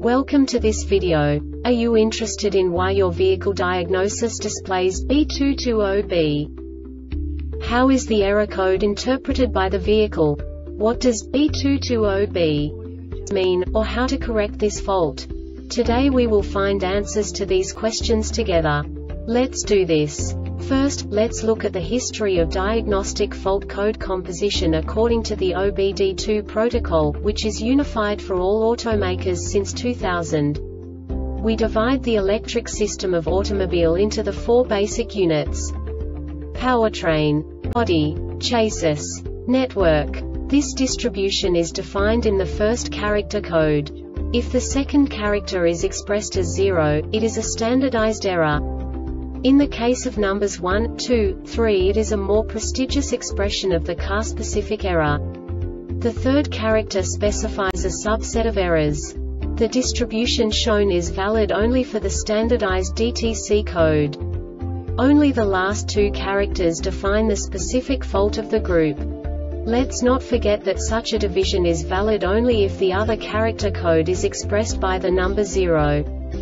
Welcome to this video. Are you interested in why your vehicle diagnosis displays B220B? How is the error code interpreted by the vehicle? What does B220B mean, or how to correct this fault? Today we will find answers to these questions together. Let's do this. First, let's look at the history of diagnostic fault code composition according to the OBD2 protocol, which is unified for all automakers since 2000. We divide the electric system of automobile into the four basic units: powertrain, body, chassis, network. This distribution is defined in the first character code. If the second character is expressed as 0, it is a standardized error. In the case of numbers 1, 2, 3, it is a more prestigious expression of the car-specific error. The third character specifies a subset of errors. The distribution shown is valid only for the standardized DTC code. Only the last two characters define the specific fault of the group. Let's not forget that such a division is valid only if the other character code is expressed by the number 0.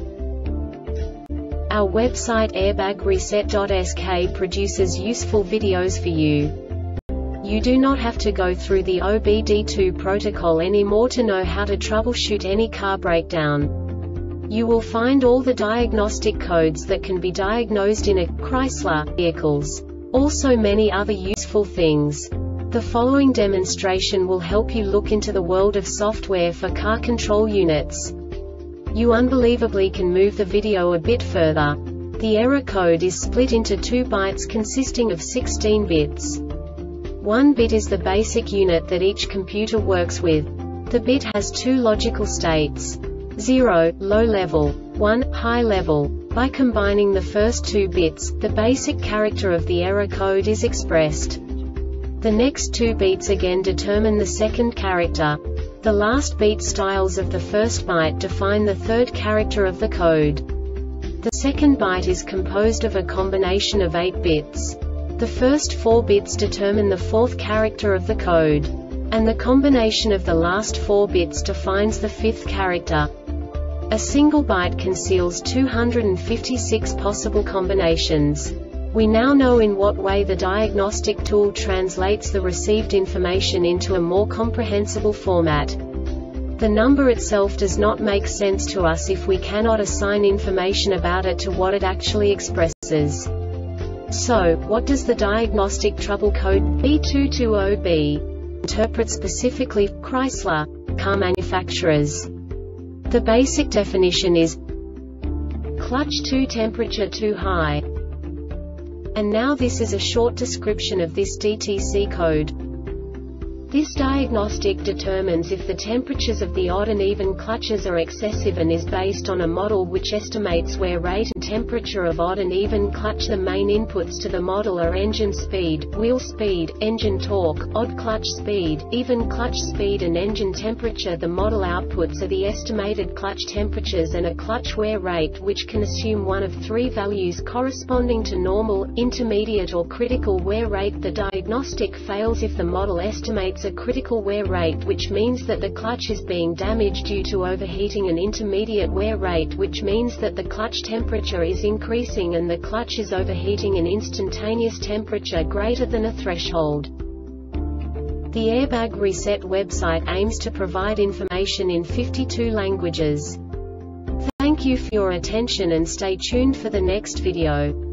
Our website airbagreset.sk produces useful videos for you. You do not have to go through the OBD2 protocol anymore to know how to troubleshoot any car breakdown. You will find all the diagnostic codes that can be diagnosed in a Chrysler vehicles. Also many other useful things. The following demonstration will help you look into the world of software for car control units. You unbelievably can move the video a bit further. The error code is split into 2 bytes consisting of 16 bits. 1 bit is the basic unit that each computer works with. The bit has 2 logical states: 0, low level, 1, high level. By combining the first 2 bits, the basic character of the error code is expressed. The next 2 beats again determine the second character. The last beat styles of the first byte define the third character of the code. The second byte is composed of a combination of 8 bits. The first 4 bits determine the fourth character of the code. And the combination of the last 4 bits defines the fifth character. A single byte conceals 256 possible combinations. We now know in what way the diagnostic tool translates the received information into a more comprehensible format. The number itself does not make sense to us if we cannot assign information about it to what it actually expresses. So, what does the diagnostic trouble code B220B interpret specifically for Chrysler car manufacturers? The basic definition is clutch 2 temperature too high. And now this is a short description of this DTC code. This diagnostic determines if the temperatures of the odd and even clutches are excessive and is based on a model which estimates wear rate and temperature of odd and even clutch. The main inputs to the model are engine speed, wheel speed, engine torque, odd clutch speed, even clutch speed and engine temperature. The model outputs are the estimated clutch temperatures and a clutch wear rate, which can assume one of 3 values corresponding to normal, intermediate or critical wear rate. The diagnostic fails if the model estimates a critical wear rate, which means that the clutch is being damaged due to overheating, an intermediate wear rate, which means that the clutch temperature is increasing and the clutch is overheating, an instantaneous temperature greater than a threshold. The Airbag Reset website aims to provide information in 52 languages. Thank you for your attention and stay tuned for the next video.